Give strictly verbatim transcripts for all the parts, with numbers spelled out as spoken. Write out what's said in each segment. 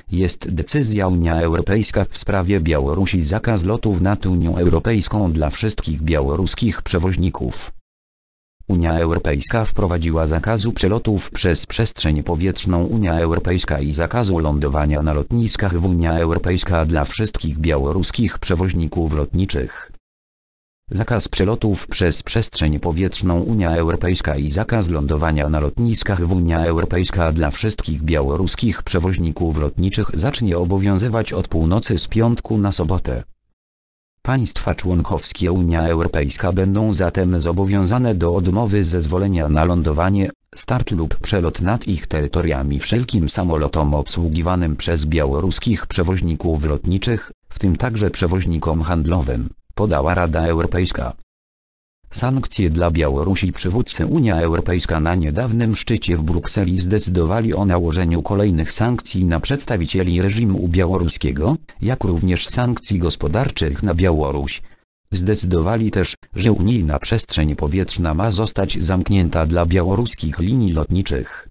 jest decyzja Unia Europejska w sprawie Białorusi. Zakaz lotów nad Unią Europejską dla wszystkich białoruskich przewoźników. Unia Europejska wprowadziła zakazu przelotów przez przestrzeń powietrzną Unia Europejska i zakazu lądowania na lotniskach w Unia Europejska dla wszystkich białoruskich przewoźników lotniczych. Zakaz przelotów przez przestrzeń powietrzną Unia Europejska i zakaz lądowania na lotniskach w Unia Europejska dla wszystkich białoruskich przewoźników lotniczych zacznie obowiązywać od północy z piątku na sobotę. Państwa członkowskie Unia Europejska będą zatem zobowiązane do odmowy zezwolenia na lądowanie, start lub przelot nad ich terytoriami wszelkim samolotom obsługiwanym przez białoruskich przewoźników lotniczych, w tym także przewoźnikom handlowym, podała Rada Europejska. Sankcje dla Białorusi. Przywódcy Unia Europejska na niedawnym szczycie w Brukseli zdecydowali o nałożeniu kolejnych sankcji na przedstawicieli reżimu białoruskiego, jak również sankcji gospodarczych na Białoruś. Zdecydowali też, że unijna przestrzeń powietrzna ma zostać zamknięta dla białoruskich linii lotniczych.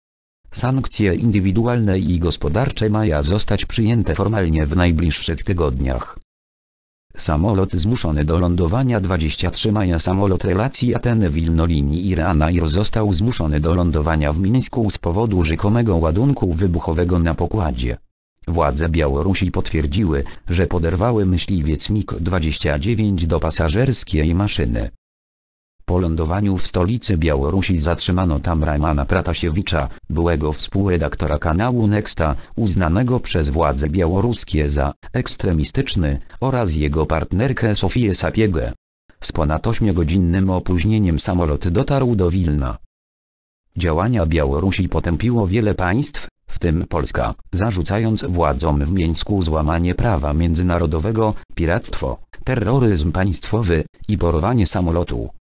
Sankcje indywidualne i gospodarcze mają zostać przyjęte formalnie w najbliższych tygodniach. Samolot zmuszony do lądowania dwudziestego trzeciego maja samolot relacji Ateny-Wilno linii Iran-Air został zmuszony do lądowania w Mińsku z powodu rzekomego ładunku wybuchowego na pokładzie. Władze Białorusi potwierdziły, że poderwały myśliwiec mig dwadzieścia dziewięć do pasażerskiej maszyny. Po lądowaniu w stolicy Białorusi zatrzymano tam Rajmana Pratasiewicza, byłego współredaktora kanału Nexta, uznanego przez władze białoruskie za ekstremistyczny, oraz jego partnerkę Sofię Sapiegę. Z ponad ośmiogodzinnym opóźnieniem samolot dotarł do Wilna. Działania Białorusi potępiło wiele państw, w tym Polska, zarzucając władzom w Mińsku złamanie prawa międzynarodowego, piractwo, terroryzm państwowy i porwanie samolotu.